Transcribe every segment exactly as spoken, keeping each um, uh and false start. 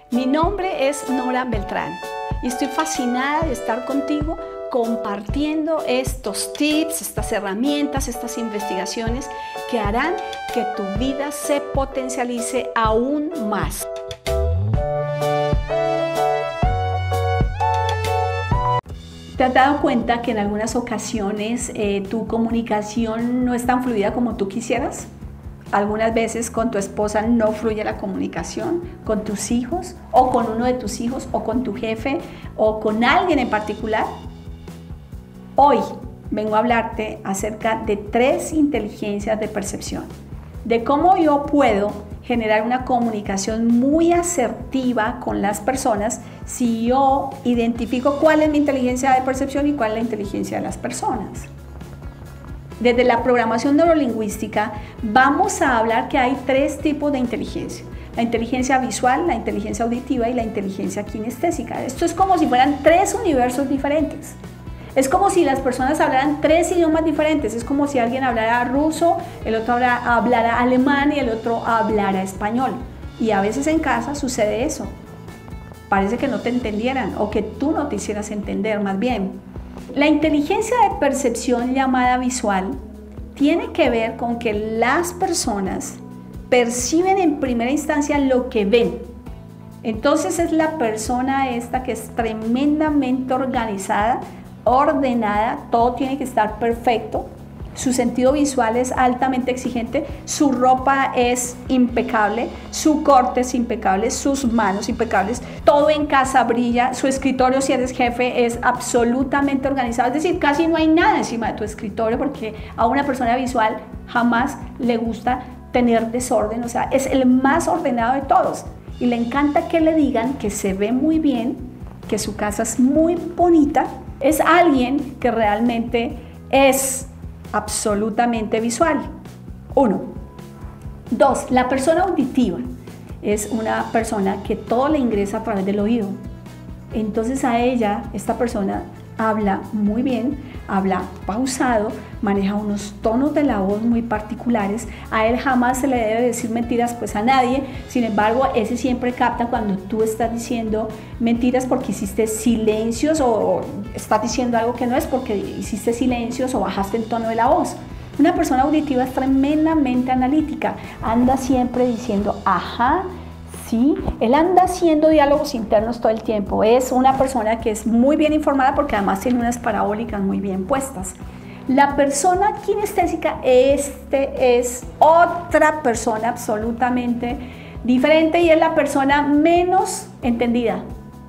Mi nombre es Nora Beltrán y estoy fascinada de estar contigo compartiendo estos tips, estas herramientas, estas investigaciones que harán que tu vida se potencialice aún más. ¿Te has dado cuenta que en algunas ocasiones eh, tu comunicación no es tan fluida como tú quisieras? Algunas veces con tu esposa no fluye la comunicación, con tus hijos, o con uno de tus hijos, o con tu jefe, o con alguien en particular. Hoy vengo a hablarte acerca de tres inteligencias de percepción, de cómo yo puedo generar una comunicación muy asertiva con las personas si yo identifico cuál es mi inteligencia de percepción y cuál es la inteligencia de las personas. Desde la programación neurolingüística vamos a hablar que hay tres tipos de inteligencia: la inteligencia visual, la inteligencia auditiva y la inteligencia kinestésica. Esto es como si fueran tres universos diferentes. Es como si las personas hablaran tres idiomas diferentes. Es como si alguien hablara ruso, el otro hablara, hablara alemán y el otro hablara español. Y a veces en casa sucede eso. Parece que no te entendieran o que tú no te hicieras entender, más bien. La inteligencia de percepción llamada visual tiene que ver con que las personas perciben en primera instancia lo que ven. Entonces es la persona esta que es tremendamente organizada, ordenada, todo tiene que estar perfecto, su sentido visual es altamente exigente, su ropa es impecable, su corte es impecable, sus manos impecables, todo en casa brilla, su escritorio, si eres jefe, es absolutamente organizado, es decir, casi no hay nada encima de tu escritorio, porque a una persona visual jamás le gusta tener desorden, o sea, es el más ordenado de todos y le encanta que le digan que se ve muy bien, que su casa es muy bonita. Es alguien que realmente es absolutamente visual. Uno. Dos, la persona auditiva es una persona que todo le ingresa a través del oído. Entonces a ella, esta persona habla muy bien, habla pausado, maneja unos tonos de la voz muy particulares. A él jamás se le debe decir mentiras pues a nadie. Sin embargo, ese siempre capta cuando tú estás diciendo mentiras porque hiciste silencios o estás diciendo algo que no es porque hiciste silencios o bajaste el tono de la voz. Una persona auditiva es tremendamente analítica, anda siempre diciendo ajá, sí, él anda haciendo diálogos internos todo el tiempo. Es una persona que es muy bien informada porque además tiene unas parabólicas muy bien puestas. La persona kinestésica, este es otra persona absolutamente diferente y es la persona menos entendida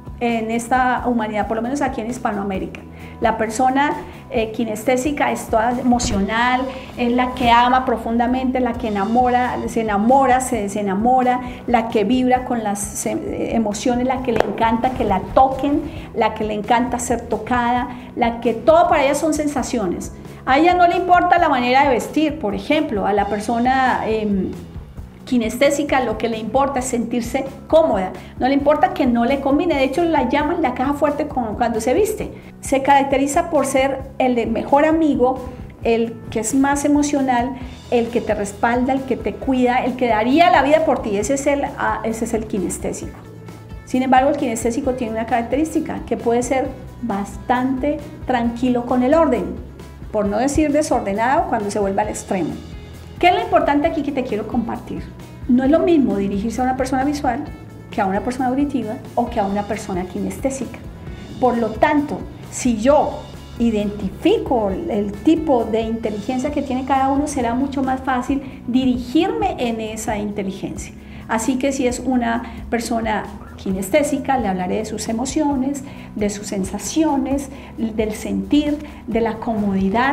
en esta humanidad, por lo menos aquí en Hispanoamérica. La persona eh, kinestésica es toda emocional, es la que ama profundamente, la que enamora, se enamora, se desenamora, la que vibra con las eh, emociones, la que le encanta que la toquen, la que le encanta ser tocada, la que todo para ella son sensaciones. A ella no le importa la manera de vestir, por ejemplo, a la persona eh, kinestésica lo que le importa es sentirse cómoda, no le importa que no le combine, de hecho la llaman la caja fuerte con, cuando se viste. Se caracteriza por ser el mejor amigo, el que es más emocional, el que te respalda, el que te cuida, el que daría la vida por ti, ese es el, ese es el kinestésico. Sin embargo, el kinestésico tiene una característica, que puede ser bastante tranquilo con el orden, por no decir desordenado cuando se vuelve al extremo. ¿Qué es lo importante aquí que te quiero compartir? No es lo mismo dirigirse a una persona visual que a una persona auditiva o que a una persona kinestésica. Por lo tanto, si yo identifico el tipo de inteligencia que tiene cada uno, será mucho más fácil dirigirme en esa inteligencia. Así que si es una persona kinestésica, le hablaré de sus emociones, de sus sensaciones, del sentir, de la comodidad.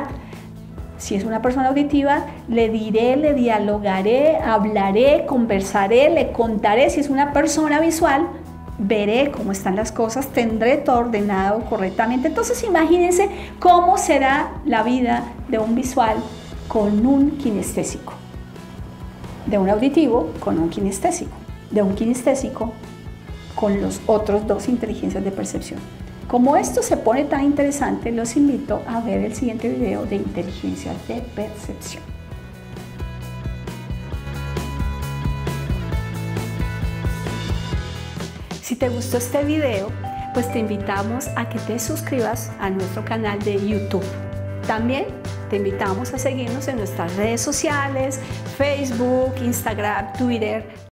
Si es una persona auditiva, le diré, le dialogaré, hablaré, conversaré, le contaré. Si es una persona visual, veré cómo están las cosas, tendré todo ordenado correctamente. Entonces imagínense cómo será la vida de un visual con un kinestésico, de un auditivo con un kinestésico, de un kinestésico con los otros dos inteligencias de percepción. Como esto se pone tan interesante, los invito a ver el siguiente video de inteligencia de percepción. Si te gustó este video, pues te invitamos a que te suscribas a nuestro canal de YouTube. También te invitamos a seguirnos en nuestras redes sociales, Facebook, Instagram, Twitter,